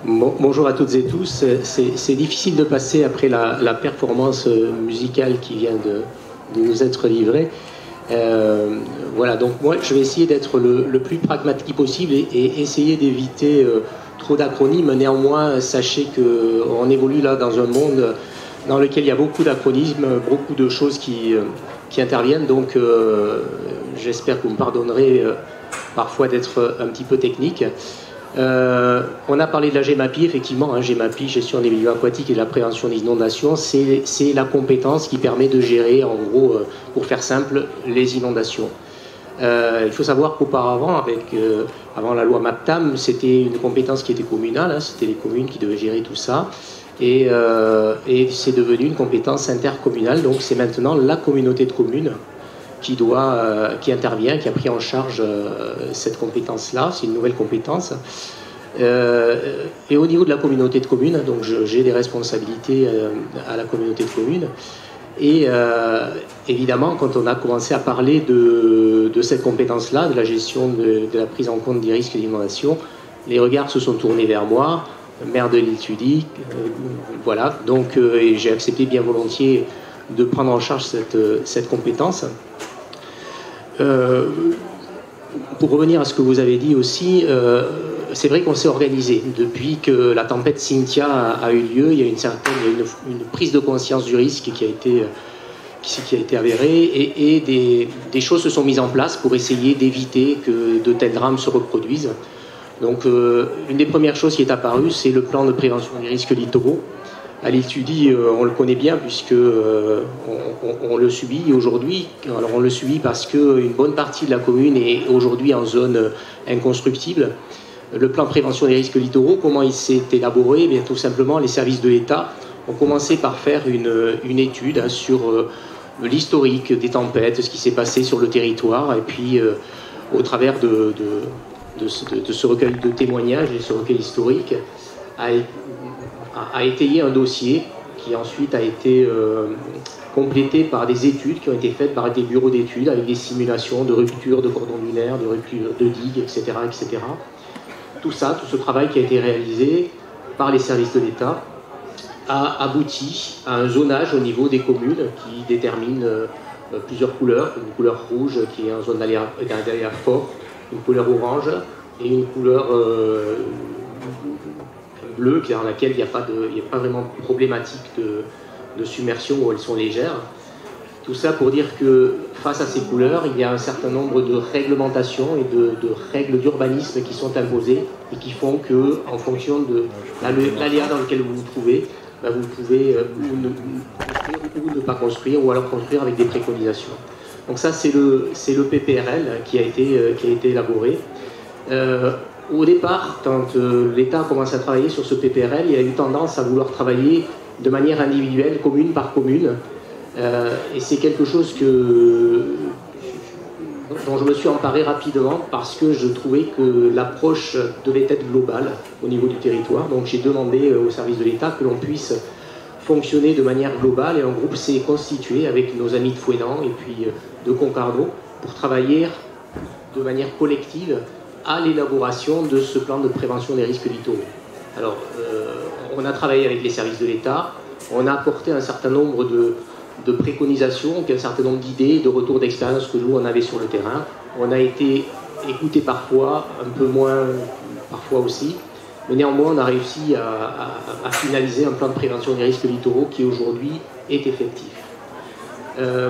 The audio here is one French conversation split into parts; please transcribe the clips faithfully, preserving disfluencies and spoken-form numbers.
Bon, bonjour à toutes et tous. C'est difficile de passer après la, la performance musicale qui vient de, de nous être livrée. Euh, voilà, donc moi je vais essayer d'être le, le plus pragmatique possible et, et essayer d'éviter euh, trop d'acronymes. Néanmoins, sachez qu'on évolue là dans un monde dans lequel il y a beaucoup d'acronymes, beaucoup de choses qui, euh, qui interviennent. Donc euh, j'espère que vous me pardonnerez euh, parfois d'être un petit peu technique. Euh, on a parlé de la GEMAPI, effectivement, hein, GEMAPI, gestion des milieux aquatiques et de la prévention des inondations, c'est la compétence qui permet de gérer, en gros, euh, pour faire simple, les inondations. Euh, il faut savoir qu'auparavant, avec, euh, avant la loi MAPTAM, c'était une compétence qui était communale, hein, c'était les communes qui devaient gérer tout ça, et, euh, et c'est devenu une compétence intercommunale, donc c'est maintenant la communauté de communes qui, doit, euh, qui intervient, qui a pris en charge euh, cette compétence-là, c'est une nouvelle compétence. Euh, et au niveau de la communauté de communes, donc j'ai des responsabilités euh, à la communauté de communes, et euh, évidemment, quand on a commencé à parler de, de cette compétence-là, de la gestion de, de la prise en compte des risques d'inondation, les regards se sont tournés vers moi, maire de l'île Tudy, euh, voilà, donc euh, j'ai accepté bien volontiers de prendre en charge cette, cette compétence. Euh, pour revenir à ce que vous avez dit aussi, euh, c'est vrai qu'on s'est organisé. Depuis que la tempête Cynthia a, a eu lieu, il y a une certaine une, une prise de conscience du risque qui a été, qui, qui a été avérée et, et des, des choses se sont mises en place pour essayer d'éviter que de tels drames se reproduisent. Donc, euh, une des premières choses qui est apparue, c'est le plan de prévention des risques littoraux. À l'île Tudy, euh, on le connaît bien puisque euh, on, on, on le subit aujourd'hui. Alors on le subit parce qu'une bonne partie de la commune est aujourd'hui en zone inconstructible. Le plan de prévention des risques littoraux, comment il s'est élaboré? Eh bien, tout simplement, les services de l'État ont commencé par faire une, une étude hein, sur euh, l'historique des tempêtes, ce qui s'est passé sur le territoire, et puis euh, au travers de, de, de, de, de ce recueil de témoignages et ce recueil historique, a a étayé un dossier qui ensuite a été euh, complété par des études qui ont été faites par des bureaux d'études avec des simulations de rupture de cordons lunaires, de rupture de digues, et cetera, et cetera. Tout ça, tout ce travail qui a été réalisé par les services de l'État a abouti à un zonage au niveau des communes qui détermine euh, plusieurs couleurs, une couleur rouge qui est en zone d'aléa fort, une couleur orange et une couleur euh, bleu, dans laquelle il n'y a, a pas vraiment de problématique de, de submersion où elles sont légères. Tout ça pour dire que face à ces couleurs, il y a un certain nombre de réglementations et de, de règles d'urbanisme qui sont imposées et qui font que, en fonction de l'aléa dans lequel vous vous trouvez, ben vous pouvez euh, ou, ne, ou ne pas construire ou alors construire avec des préconisations. Donc ça, c'est le, le P P R L qui a été, euh, qui a été élaboré. Euh, Au départ, quand euh, l'État a commencé à travailler sur ce P P R L, il a eu tendance à vouloir travailler de manière individuelle, commune par commune. Euh, et c'est quelque chose que, dont je me suis emparé rapidement parce que je trouvais que l'approche devait être globale au niveau du territoire. Donc j'ai demandé au service de l'État que l'on puisse fonctionner de manière globale et un groupe s'est constitué avec nos amis de Fouesnant et puis de Concarneau pour travailler de manière collective à l'élaboration de ce plan de prévention des risques littoraux. Alors, euh, on a travaillé avec les services de l'État, on a apporté un certain nombre de, de préconisations, un certain nombre d'idées, de retours d'expérience que nous, on avait sur le terrain. On a été écouté parfois, un peu moins parfois aussi, mais néanmoins, on a réussi à, à, à finaliser un plan de prévention des risques littoraux qui, aujourd'hui, est effectif. Euh,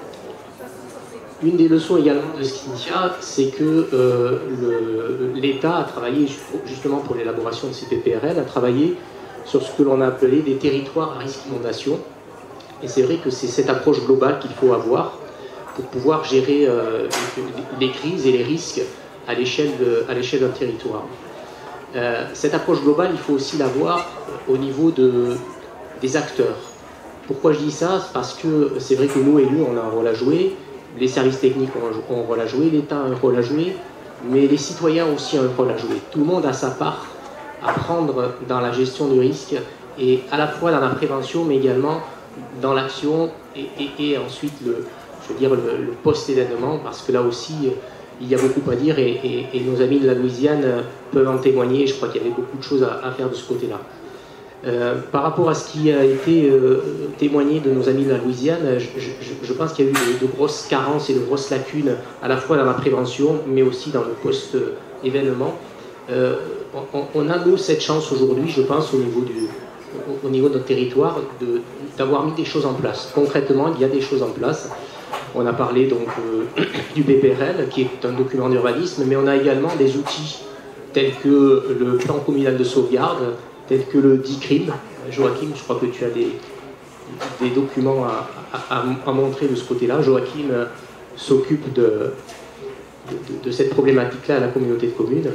Une des leçons également de Cynthia, c'est que euh, l'État a travaillé, justement pour l'élaboration de ces P P R L, a travaillé sur ce que l'on a appelé des territoires à risque d'inondation. Et c'est vrai que c'est cette approche globale qu'il faut avoir pour pouvoir gérer euh, les crises et les risques à l'échelle d'un territoire. Euh, cette approche globale, il faut aussi l'avoir au niveau de, des acteurs. Pourquoi je dis ça? Parce que c'est vrai que nous, élus, on a un rôle à jouer. Les services techniques ont un rôle à jouer, l'État a un rôle à jouer, mais les citoyens ont aussi un rôle à jouer. Tout le monde a sa part à prendre dans la gestion du risque, et à la fois dans la prévention, mais également dans l'action, et, et, et ensuite le, je veux dire, le, le post-événement, parce que là aussi, il y a beaucoup à dire et, et, et nos amis de la Louisiane peuvent en témoigner. Je crois qu'il y avait beaucoup de choses à, à faire de ce côté-là. Euh, par rapport à ce qui a été euh, témoigné de nos amis de la Louisiane, je, je, je pense qu'il y a eu de, de grosses carences et de grosses lacunes, à la fois dans la prévention, mais aussi dans le post-événement. Euh, on, on a, nous, cette chance aujourd'hui, je pense, au niveau, du, au, au niveau de notre territoire, d'avoir mis des choses en place. Concrètement, il y a des choses en place. On a parlé donc euh, du P P R L, qui est un document d'urbanisme, mais on a également des outils tels que le plan communal de sauvegarde, tels que le D I C R I M. Joachim, je crois que tu as des, des documents à, à, à montrer de ce côté-là. Joachim euh, s'occupe de, de, de cette problématique-là à la communauté de communes.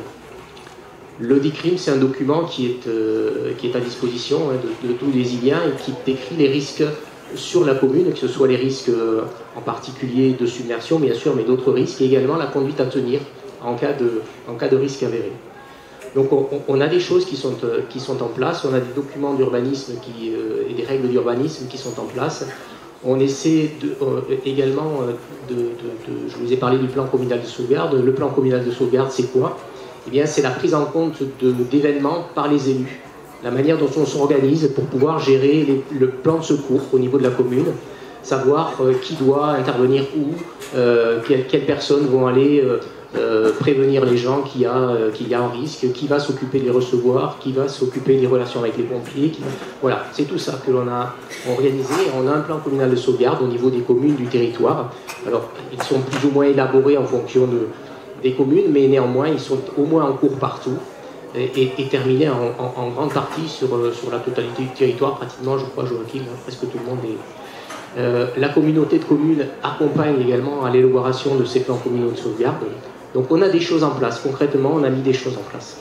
Le D I C R I M, c'est un document qui est, euh, qui est à disposition hein, de, de tous les Iliens et qui décrit les risques sur la commune, que ce soit les risques euh, en particulier de submersion, bien sûr, mais d'autres risques, et également la conduite à tenir en cas de, en cas de risque avéré. Donc on, on a des choses qui sont, euh, qui sont en place, on a des documents d'urbanisme qui, euh, et des règles d'urbanisme qui sont en place. On essaie de, euh, également, euh, de, de, de, je vous ai parlé du plan communal de sauvegarde. Le plan communal de sauvegarde, c'est quoi? Eh bien, c'est la prise en compte d'événements par les élus. La manière dont on s'organise pour pouvoir gérer les, le plan de secours au niveau de la commune, savoir euh, qui doit intervenir où, euh, quelles, quelles personnes vont aller euh, euh, prévenir les gens qu'il y a, euh, qu'il y a un risque, qui va s'occuper de les recevoir, qui va s'occuper des relations avec les pompiers. Qui... Voilà, c'est tout ça que l'on a organisé. On a un plan communal de sauvegarde au niveau des communes du territoire. Alors, ils sont plus ou moins élaborés en fonction de, des communes, mais néanmoins, ils sont au moins en cours partout. Et, et terminé en, en, en grande partie sur, sur la totalité du territoire, pratiquement, je crois, Joachim, presque tout le monde est. Euh, la communauté de communes accompagne également à l'élaboration de ces plans communaux de sauvegarde. Donc on a des choses en place, concrètement, on a mis des choses en place.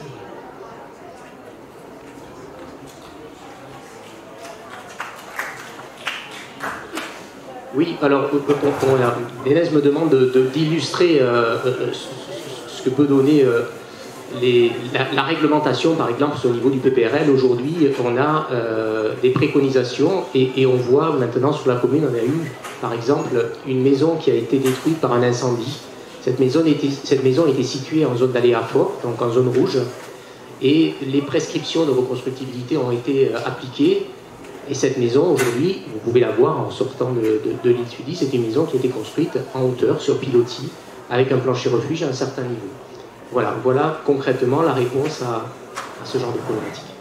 Oui, alors, Dénès me demande d'illustrer de, de, euh, ce que peut donner. Euh, Les, la, la réglementation, par exemple, au niveau du P P R L, aujourd'hui, on a euh, des préconisations et, et on voit maintenant sur la commune, on a eu, par exemple, une maison qui a été détruite par un incendie. Cette maison était, cette maison était située en zone d'aléa fort, donc en zone rouge, et les prescriptions de reconstructibilité ont été euh, appliquées. Et cette maison, aujourd'hui, vous pouvez la voir en sortant de, de, de l'île Sudi, c'est une maison qui a été construite en hauteur, sur pilotis, avec un plancher refuge à un certain niveau. Voilà, voilà concrètement la réponse à, à ce genre de problématique.